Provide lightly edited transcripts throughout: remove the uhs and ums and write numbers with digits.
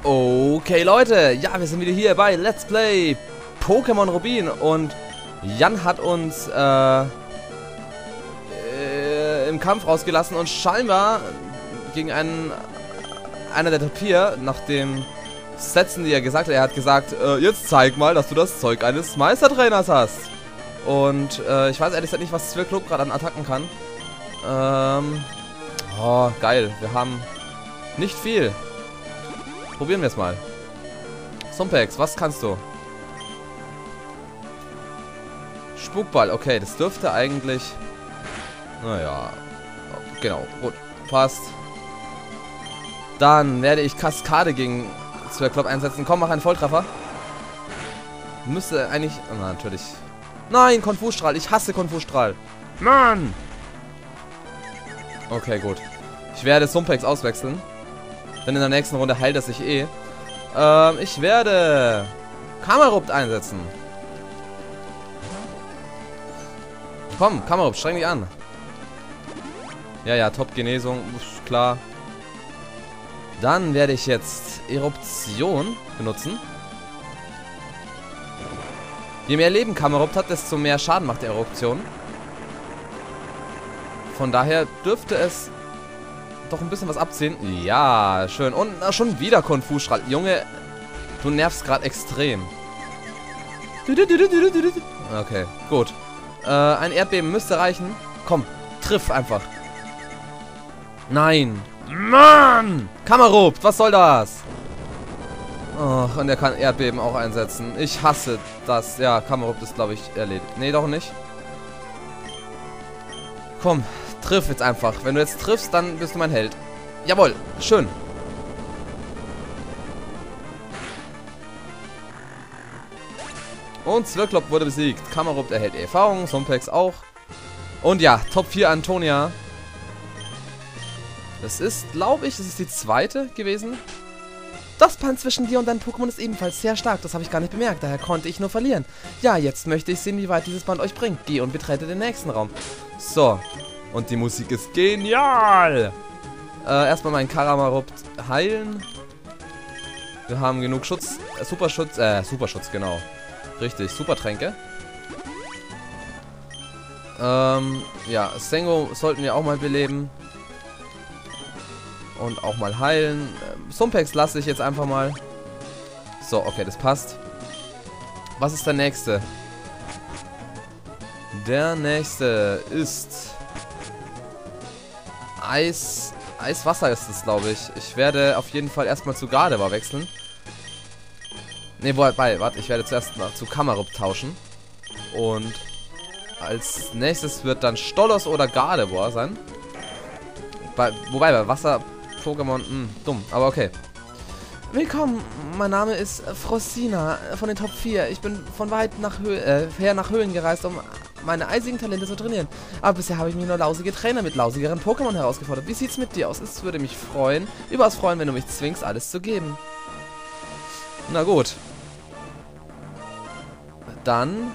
Okay, Leute, ja, wir sind wieder hier bei Let's Play Pokémon Rubin und Jan hat uns im Kampf rausgelassen und scheinbar gegen einer der Top 4, nach dem Sätzen, die er gesagt hat, er hat gesagt, jetzt zeig mal, dass du das Zeug eines Meistertrainers hast. Und ich weiß ehrlich gesagt nicht, was Zwirklob gerade an Attacken kann. Oh, geil, wir haben nicht viel. Probieren wir es mal. Sumpex, was kannst du? Spukball, okay, das dürfte eigentlich... Naja, genau, gut, passt. Dann werde ich Kaskade gegen Zwirklob einsetzen. Komm, mach einen Volltreffer. Müsste eigentlich... Oh, natürlich. Nein, Konfusstrahl, ich hasse Konfusstrahl. Mann! Okay, gut. Ich werde Sumpex auswechseln. Denn in der nächsten Runde heilt er sich eh. Ich werde Camerupt einsetzen. Komm, Camerupt, streng dich an. Ja, Top-Genesung, klar. Dann werde ich jetzt Eruption benutzen. Je mehr Leben Camerupt hat, desto mehr Schaden macht die Eruption. Von daher dürfte es doch ein bisschen was abziehen. Ja, schön. Und schon wieder Konfusstrahl. Junge, du nervst gerade extrem. Okay, gut. Ein Erdbeben müsste reichen. Komm, triff einfach. Nein. Mann! Camerupt, was soll das? Ach, und er kann Erdbeben auch einsetzen. Ich hasse das. Ja, Camerupt ist, glaube ich, erledigt. Nee, doch nicht. Komm, triff jetzt einfach. Wenn du jetzt triffst, dann bist du mein Held. Jawohl, schön. Und Zwirklob wurde besiegt. Camerupt erhält Erfahrung, Sumpex auch. Und ja, Top 4 Antonia. Das ist, glaube ich, das ist die zweite gewesen. Das Band zwischen dir und deinem Pokémon ist ebenfalls sehr stark. Das habe ich gar nicht bemerkt, daher konnte ich nur verlieren. Ja, jetzt möchte ich sehen, wie weit dieses Band euch bringt. Geh und betrete den nächsten Raum. So. Und die Musik ist genial. Erstmal meinen Camerupt heilen. Wir haben genug Schutz. Superschutz, genau. Richtig, Supertränke. Ja, Sengo sollten wir auch mal beleben. Und auch mal heilen. Sumpex lasse ich jetzt einfach mal. So, okay, das passt. Was ist der nächste? Der nächste ist... Eiswasser ist es, glaube ich. Ich werde auf jeden Fall erstmal zu Gardevoir wechseln. Ne, warte, ich werde zuerst mal zu Camerupt tauschen. Und als nächstes wird dann Stolos oder Gardevoir sein. Wobei, bei Wasser-Pokémon, dumm, aber okay. Willkommen, mein Name ist Frosina von den Top 4. Ich bin von weit her nach Höhlen gereist, um meine eisigen Talente zu trainieren. Aber bisher habe ich mir nur lausige Trainer mit lausigeren Pokémon herausgefordert. Wie sieht's mit dir aus? Es würde mich überaus freuen, wenn du mich zwingst, alles zu geben. Na gut. Dann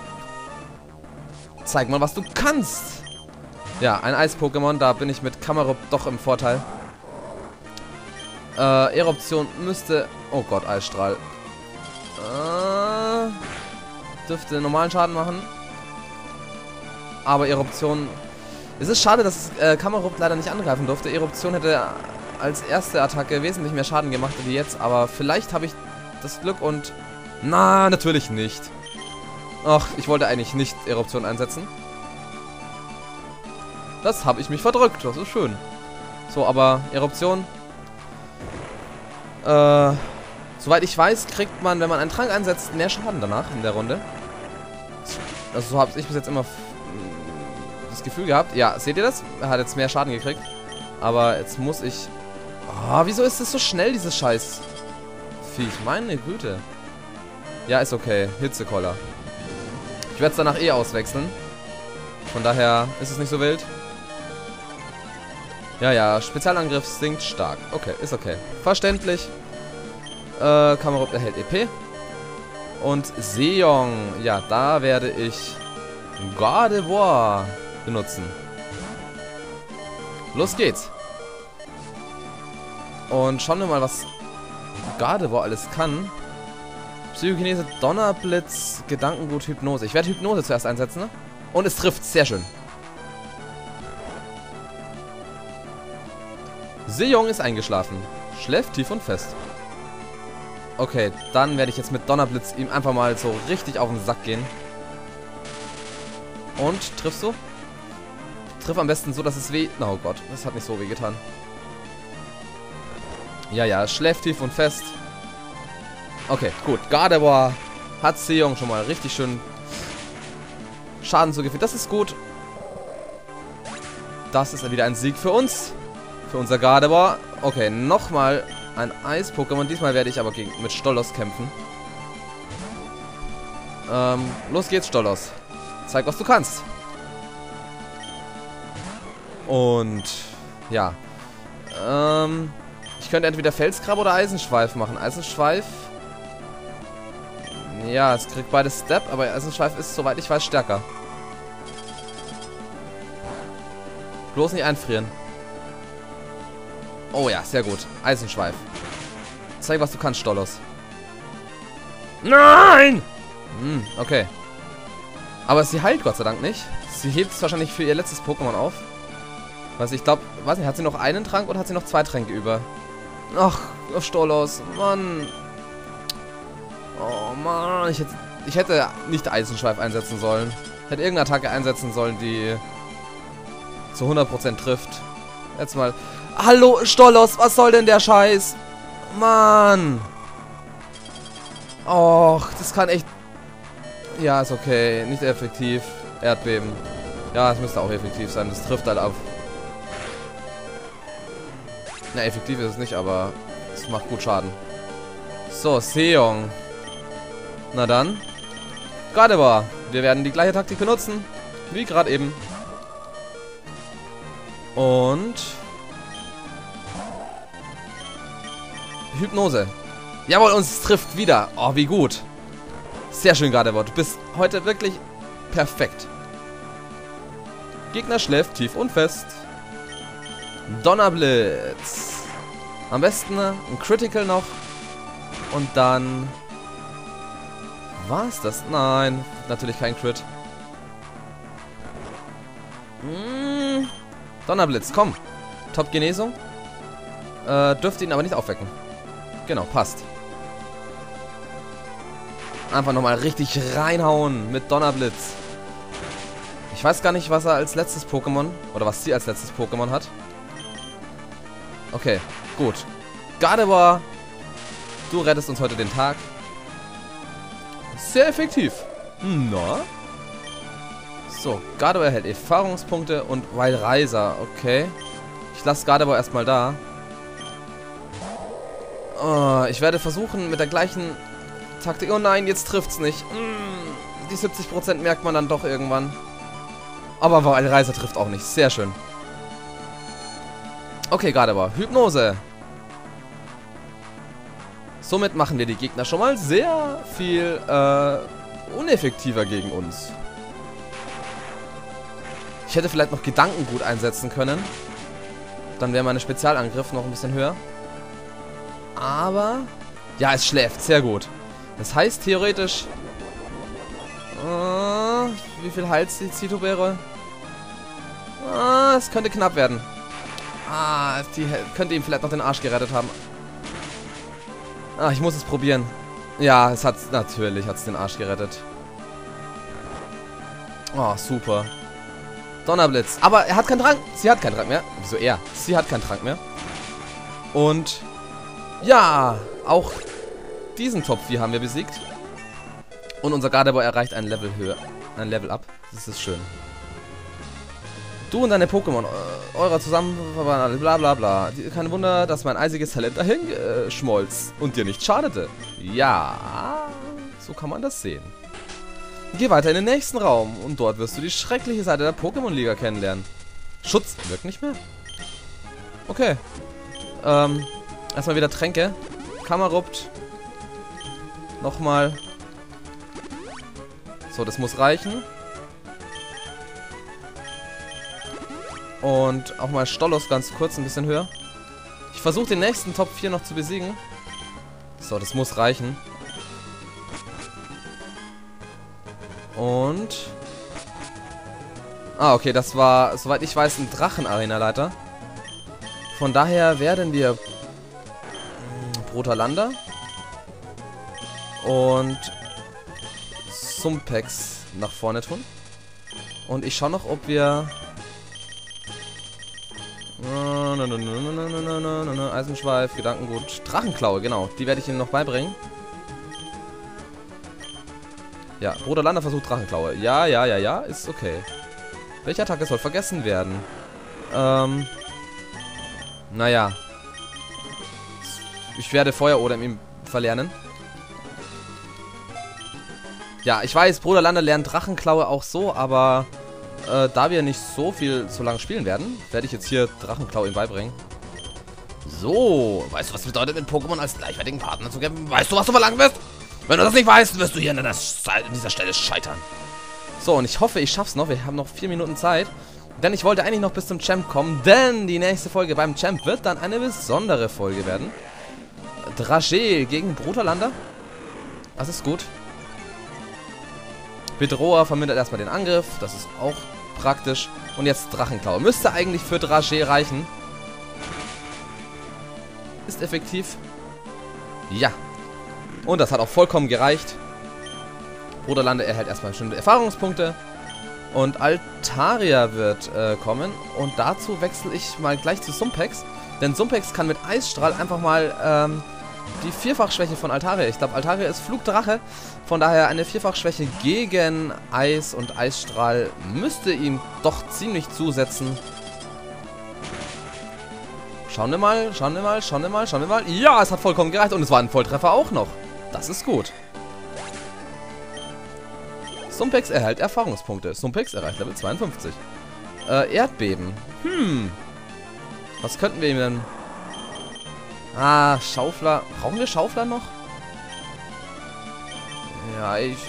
zeig mal, was du kannst. Ja, ein Eis-Pokémon, da bin ich mit Camerupt doch im Vorteil. Eruption müsste... Oh Gott, Eisstrahl. Dürfte normalen Schaden machen. Aber Eruption... Es ist schade, dass Camerupt leider nicht angreifen durfte. Eruption hätte als erste Attacke wesentlich mehr Schaden gemacht wie jetzt. Aber vielleicht habe ich das Glück und... Na, natürlich nicht. Ach, ich wollte eigentlich nicht Eruption einsetzen. Das habe ich mich verdrückt. Das ist schön. So, aber Eruption... soweit ich weiß, kriegt man, wenn man einen Trank einsetzt, mehr Schaden danach in der Runde. Also so habe ich bis jetzt immer das Gefühl gehabt. Ja, seht ihr das? Er hat jetzt mehr Schaden gekriegt. Aber jetzt muss ich... Oh, wieso ist das so schnell, dieses Scheiß Viech? Meine Güte. Ja, ist okay. Hitzekoller. Ich werde es danach eh auswechseln. Von daher ist es nicht so wild. Ja, Spezialangriff sinkt stark. Okay, ist okay. Verständlich. Camerupt erhält EP. Und Seong. Ja, da werde ich Gardevoir benutzen. Los geht's. Und schauen wir mal, was Gardevoir alles kann. Psychokinese, Donnerblitz, Gedankengut, Hypnose. Ich werde Hypnose zuerst einsetzen, ne? Und es trifft. Sehr schön. Sejong ist eingeschlafen. Schläft tief und fest. Okay, dann werde ich jetzt mit Donnerblitz ihm einfach mal so richtig auf den Sack gehen. Und, triffst du? Triff am besten so, dass es weh... Oh Gott, das hat nicht so weh getan. Ja, ja, schläft tief und fest. Okay, gut. Gardevoir hat Sejong schon mal richtig schön Schaden zugefügt. Das ist gut. Das ist wieder ein Sieg für uns. Für unser Gardevoir. Okay, nochmal ein Eis-Pokémon. Diesmal werde ich aber mit Stolos kämpfen. Los geht's, Stolos. Zeig, was du kannst. Und ja. Ich könnte entweder Felskrabbe oder Eisenschweif machen. Eisenschweif. Ja, es kriegt beides Step, aber Eisenschweif ist, soweit ich weiß, stärker. Bloß nicht einfrieren. Oh ja, sehr gut. Eisenschweif. Zeig, was du kannst, Stolos. Nein! Okay. Aber sie heilt Gott sei Dank nicht. Sie hebt es wahrscheinlich für ihr letztes Pokémon auf. Also ich glaube, weiß nicht, hat sie noch einen Trank oder hat sie noch 2 Tränke über? Ach, Stolos, Mann. Oh Mann, ich hätte nicht Eisenschweif einsetzen sollen. Ich hätte irgendeine Attacke einsetzen sollen, die zu 100% trifft. Jetzt mal. Hallo, Stolos, was soll denn der Scheiß? Mann. Och, das kann echt... Ja, ist okay. Nicht effektiv. Erdbeben. Ja, es müsste auch effektiv sein. Das trifft halt auf. Na, effektiv ist es nicht, aber es macht gut Schaden. So, Sejong. Na dann. Gardevoir. Wir werden die gleiche Taktik benutzen. Wie gerade eben. Und... Hypnose. Jawohl, uns trifft wieder. Oh, wie gut. Sehr schön, Gardevoir. Du bist heute wirklich perfekt. Gegner schläft tief und fest. Donnerblitz. Am besten ein Critical noch. Und dann... War's das? Nein, natürlich kein Crit. Donnerblitz, komm. Top-Genesung. Dürfte ihn aber nicht aufwecken. Genau, passt. Einfach nochmal richtig reinhauen mit Donnerblitz. Ich weiß gar nicht, was er als letztes Pokémon... Oder was sie als letztes Pokémon hat. Okay, gut. Gardevoir, du rettest uns heute den Tag. Sehr effektiv. Na? So, Gardevoir erhält Erfahrungspunkte und Wild Reiser. Okay. Ich lasse Gardevoir erstmal da. Oh, ich werde versuchen mit der gleichen Taktik... Oh nein, jetzt trifft's nicht. Die 70% merkt man dann doch irgendwann. Aber Wild Reiser trifft auch nicht. Sehr schön. Okay, Gardevoir. Hypnose. Somit machen wir die Gegner schon mal sehr viel uneffektiver gegen uns. Ich hätte vielleicht noch Gedankengut einsetzen können. Dann wäre mein Spezialangriff noch ein bisschen höher. Aber... Ja, es schläft. Sehr gut. Das heißt theoretisch... wie viel heilt die Zitobeere? Es könnte knapp werden. Die könnte ihm vielleicht noch den Arsch gerettet haben. Ich muss es probieren. Ja, es hat natürlich den Arsch gerettet. Oh, super. Donnerblitz. Aber er hat keinen Trank. Sie hat keinen Trank mehr. Wieso er? Sie hat keinen Trank mehr. Und ja, auch diesen Top 4 haben wir besiegt. Und unser Gardevoir erreicht ein Level höher. Ein Level up. Das ist schön. Du und deine Pokémon, eurer Zusammenverwandten, bla bla bla. Kein Wunder, dass mein eisiges Talent dahin schmolz und dir nicht schadete. Ja, so kann man das sehen. Geh weiter in den nächsten Raum und dort wirst du die schreckliche Seite der Pokémon-Liga kennenlernen. Schutz wirkt nicht mehr? Okay. Erstmal wieder Tränke. Kammerupt. Nochmal. So, das muss reichen. Und auch mal Stolos ganz kurz ein bisschen höher. Ich versuche den nächsten Top 4 noch zu besiegen. So, das muss reichen. Und... Ah, okay, das war, soweit ich weiß, ein Drachen-Arena-Leiter. Von daher werden wir Brutalander und Sumpex nach vorne tun. Und ich schaue noch, ob wir... Eisenschweif, Gedankengut, Drachenklaue, genau. Die werde ich Ihnen noch beibringen. Ja, Brutalander versucht Drachenklaue. Ja, ist okay. Welche Attacke soll vergessen werden? Naja. Ich werde Feuerodem ihm verlernen. Ja, ich weiß, Brutalander lernt Drachenklaue auch so, aber da wir nicht so lange spielen werden, werde ich jetzt hier Drachenklaue ihm beibringen. So, weißt du, was es bedeutet, mit Pokémon als gleichwertigen Partner zu kämpfen? Weißt du, was du verlangen wirst? Wenn du das nicht weißt, wirst du hier an dieser Stelle scheitern. So, und ich hoffe, ich schaff's noch. Wir haben noch 4 Minuten Zeit. Denn ich wollte eigentlich noch bis zum Champ kommen, denn die nächste Folge beim Champ wird dann eine besondere Folge werden. Dragel gegen Brutalander. Das ist gut. Bedroher vermindert erstmal den Angriff. Das ist auch praktisch. Und jetzt Drachenklaue. Müsste eigentlich für Dragel reichen. Ist effektiv. Ja. Und das hat auch vollkommen gereicht. Brutalander erhält erstmal bestimmte Erfahrungspunkte. Und Altaria wird kommen. Und dazu wechsle ich mal gleich zu Sumpex. Denn Sumpex kann mit Eisstrahl einfach mal die Vierfachschwäche von Altaria. Ich glaube, Altaria ist Flugdrache. Von daher eine Vierfachschwäche gegen Eis und Eisstrahl müsste ihm doch ziemlich zusetzen. Schauen wir mal. Ja, es hat vollkommen gereicht. Und es war ein Volltreffer auch noch. Das ist gut. Sumpex erhält Erfahrungspunkte. Sumpex erreicht Level 52. Erdbeben. Was könnten wir ihm denn... Ah, Schaufler. Brauchen wir Schaufler noch? Ja, ich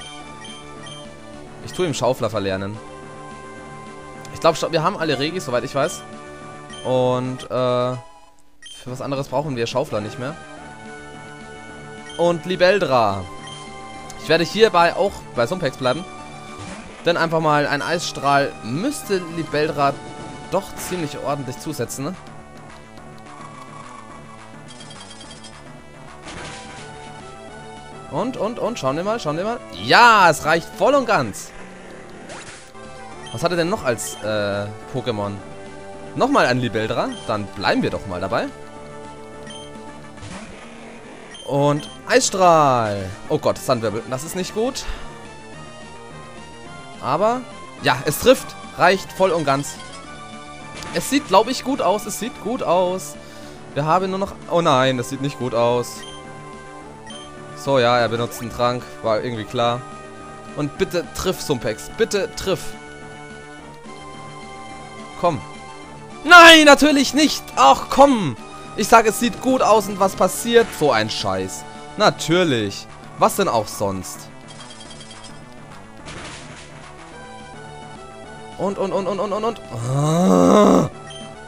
tue ihm Schaufler verlernen. Ich glaube, wir haben alle Regis, soweit ich weiß. Und, für was anderes brauchen wir Schaufler nicht mehr. Und Libeldra. Ich werde hierbei auch bei Sumpex bleiben. Denn einfach mal ein Eisstrahl müsste Libeldra doch ziemlich ordentlich zusetzen, ne? Und, schauen wir mal. Ja, es reicht voll und ganz. Was hat er denn noch als Pokémon? Nochmal ein Libeldra. Dann bleiben wir doch mal dabei. Und Eisstrahl. Oh Gott, Sandwirbel. Das ist nicht gut. Aber, ja, es trifft. Reicht voll und ganz. Es sieht, glaube ich, gut aus. Wir haben nur noch... Oh nein, das sieht nicht gut aus. So, ja, er benutzt einen Trank. War irgendwie klar. Und bitte triff, Sumpex. Bitte triff. Komm. Nein, natürlich nicht. Ach, komm. Ich sage, es sieht gut aus und was passiert? So ein Scheiß. Natürlich. Was denn auch sonst? Und. Ah.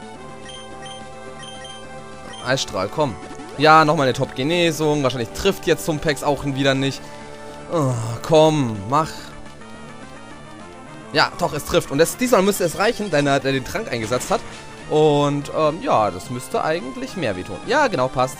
Eisstrahl, komm. Ja, nochmal eine Top-Genesung. Wahrscheinlich trifft jetzt Sumpex auch wieder nicht. Oh, komm, mach. Ja, doch, es trifft. Und diesmal müsste es reichen, denn er den Trank eingesetzt hat. Und, ja, das müsste eigentlich mehr wehtun. Ja, genau, passt.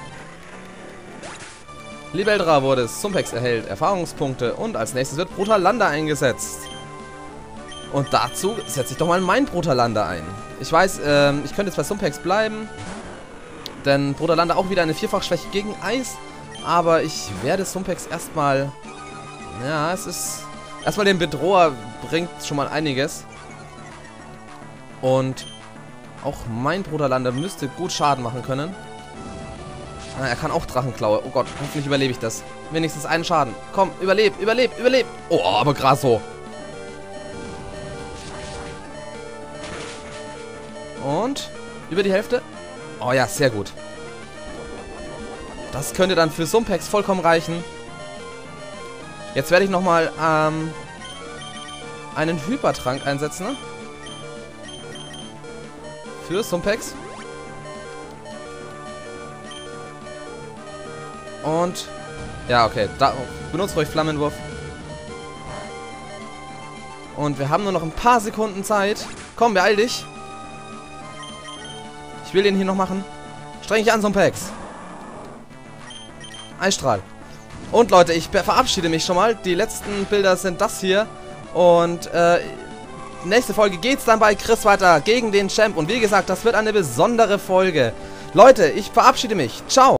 Libeldra wurde es. Sumpex erhält Erfahrungspunkte. Und als nächstes wird Brutalander eingesetzt. Und dazu setze ich doch mal mein Brutalander ein. Ich weiß, ich könnte jetzt bei Sumpex bleiben. Denn Brutalander auch wieder eine Vierfachschwäche gegen Eis. Aber ich werde Sumpex erstmal... Ja, es ist... Erstmal den Bedroher bringt schon mal einiges. Und auch mein Brutalander müsste gut Schaden machen können. Ah, er kann auch Drachenklaue. Oh Gott, hoffentlich überlebe ich das. Wenigstens einen Schaden. Komm, überleb. Oh, aber krass so. Und über die Hälfte. Oh ja, sehr gut. Das könnte dann für Sumpex vollkommen reichen. Jetzt werde ich nochmal einen Hypertrank einsetzen. Ne? Für Sumpex. Und... Ja, okay. Benutzt ruhig Flammenwurf. Und wir haben nur noch ein paar Sekunden Zeit. Komm, beeil dich. Ich will den hier noch machen. Streng dich an, Sumpex. Eisstrahl. Und Leute, ich verabschiede mich schon mal. Die letzten Bilder sind das hier. Und nächste Folge geht's dann bei Chris weiter gegen den Champ. Und wie gesagt, das wird eine besondere Folge. Leute, ich verabschiede mich. Ciao.